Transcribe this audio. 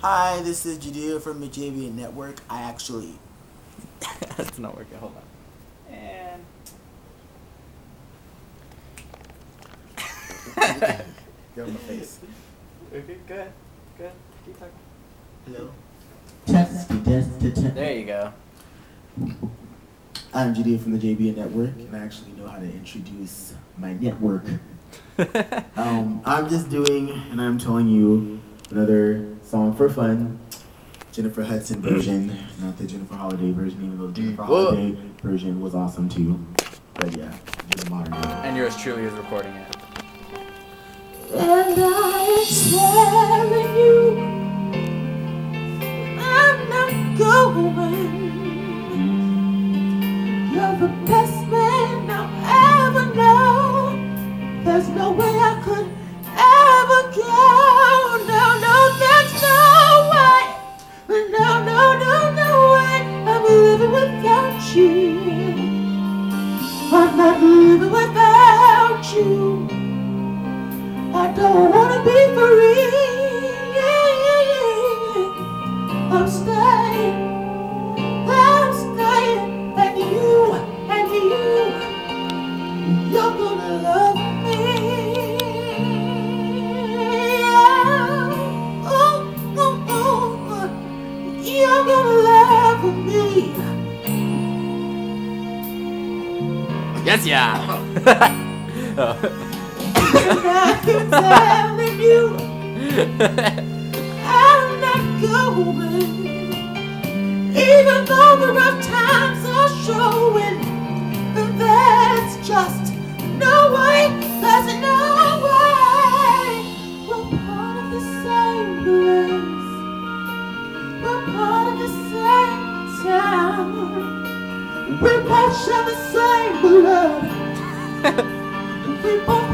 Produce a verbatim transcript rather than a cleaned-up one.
Hi, this is Jehdiah from the Jehdiah Network. I actually... That's not working. Hold on. And... Give him a face. Okay, good. Good. Keep talking. Hello? Test, test, test. There you go. I'm Jehdiah from the J B N Network, and I actually know how to introduce my network. um, I'm just doing, and I'm telling you, another song for fun. Jennifer Hudson version, not the Jennifer Holiday version, even though the Jennifer Holiday version was awesome too. But yeah, just modern day. And yours truly is recording it. And I am telling you, I'm not going. You're the best man I'll ever know. There's no way I could ever go. No, no, there's no way. No, no, no, no way. I'm living without you. I'm not living without you. I don't wanna be free. Yeah, yeah, yeah. I'm staying. I'm staying. And you, and you, you're gonna love me. Yeah. Oh, oh, oh. You're gonna love me. Yes, yeah. Oh. And I'm telling you, I'm not going. Even though the rough times are showing, there's just no way, there's no way. We're part of the same place. We're part of the same town. We both share the same blood. We both